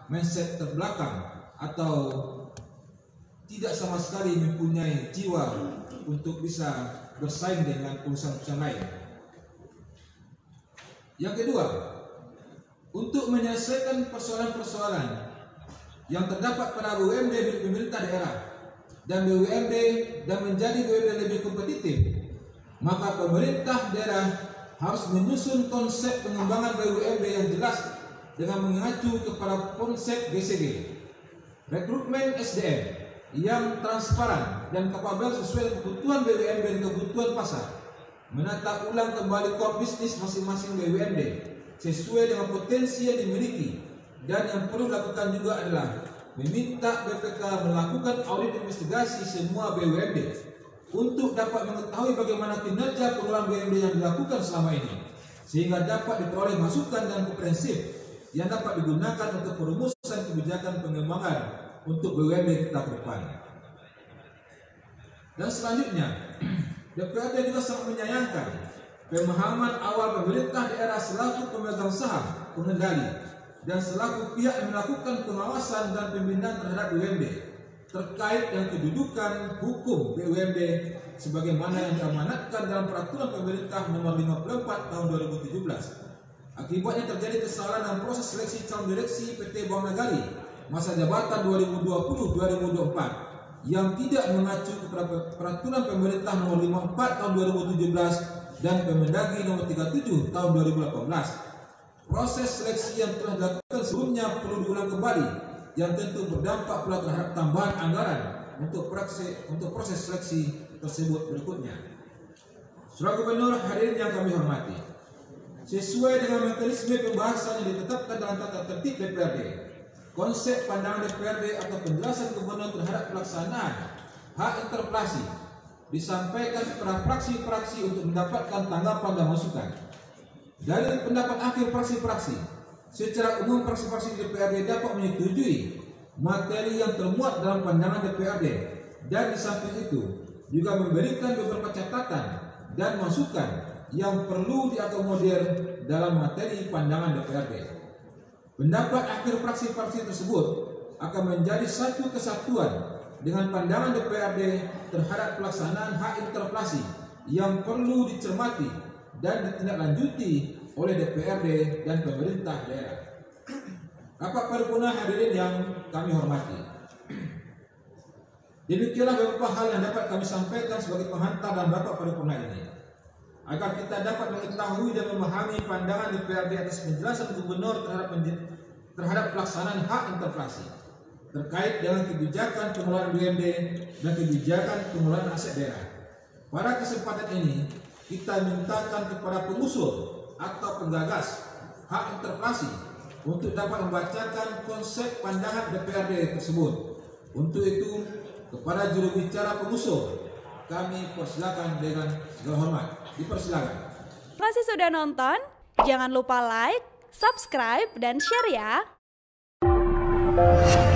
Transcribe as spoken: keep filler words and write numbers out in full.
mindset terbelakang atau tidak sama sekali mempunyai jiwa untuk bisa bersaing dengan perusahaan-perusahaan lain. Yang kedua, untuk menyelesaikan persoalan-persoalan yang terdapat pada B U M D milik pemerintah daerah dan B U M D dan menjadi B U M D lebih kompetitif, maka pemerintah daerah harus menyusun konsep pengembangan B U M D yang jelas dengan mengacu kepada konsep G C G, rekrutmen S D M yang transparan dan kapabel sesuai kebutuhan B U M D dan kebutuhan pasar, menata ulang kembali core bisnis masing-masing B U M D sesuai dengan potensi yang dimiliki, dan yang perlu dilakukan juga adalah meminta B P K melakukan audit investigasi semua B U M D untuk dapat mengetahui bagaimana kinerja pengelolaan B U M D yang dilakukan selama ini, sehingga dapat diperoleh masukan dan komprehensif yang dapat digunakan untuk perumusan kebijakan pengembangan untuk B U M D kita ke depan. Dan selanjutnya, D P R D juga sangat menyayangkan pemahaman awal pemerintah daerah selaku pemegang saham, pengendali, dan selaku pihak yang melakukan pengawasan dan pembinaan terhadap B U M D terkait dengan kedudukan hukum B U M D sebagaimana yang diamanatkan dalam peraturan pemerintah nomor lima puluh empat tahun dua ribu tujuh belas. Akibatnya terjadi kesalahan dalam proses seleksi calon direksi P T Bank Nagari masa jabatan dua ribu dua puluh sampai dua ribu dua puluh empat yang tidak mengacu kepada peraturan pemerintah nomor lima puluh empat tahun dua ribu tujuh belas dan Permendagri nomor tiga puluh tujuh tahun dua ribu delapan belas. Proses seleksi yang telah dilakukan sebelumnya perlu diulang kembali, yang tentu berdampak pula terhadap tambahan anggaran untuk proses, untuk proses seleksi tersebut berikutnya. Saudara Gubernur, hadirin yang kami hormati, sesuai dengan mekanisme pembahasan yang ditetapkan dalam tata tertib D P R D, konsep pandangan D P R D atau penjelasan Gubernur terhadap pelaksanaan hak interpelasi disampaikan kepada fraksi-fraksi untuk mendapatkan tanggapan dan masukan. Dari pendapat akhir fraksi-fraksi, secara umum fraksi-fraksi D P R D dapat menyetujui materi yang termuat dalam pandangan D P R D, dan di samping itu juga memberikan beberapa catatan dan masukan yang perlu diakomodir dalam materi pandangan D P R D. Pendapat akhir fraksi-fraksi tersebut akan menjadi satu kesatuan dengan pandangan D P R D terhadap pelaksanaan hak interpelasi yang perlu dicermati dan ditindaklanjuti oleh D P R D dan pemerintah daerah. Rapat paripurna hadirin yang kami hormati, demikianlah beberapa hal yang dapat kami sampaikan sebagai penghantar dalam rapat paripurna ini, agar kita dapat mengetahui dan memahami pandangan D P R D atas penjelasan Gubernur terhadap terhadap pelaksanaan hak interpelasi terkait dengan kebijakan pengelolaan B U M D dan kebijakan pengelolaan aset daerah. Pada kesempatan ini, kita mintakan kepada pengusul atau penggagas hak interpelasi untuk dapat membacakan konsep pandangan D P R D tersebut. Untuk itu, kepada juru bicara pengusul, kami persilakan dengan segala hormat. Dipersilakan. Terima kasih sudah nonton. Jangan lupa like, subscribe, dan share ya.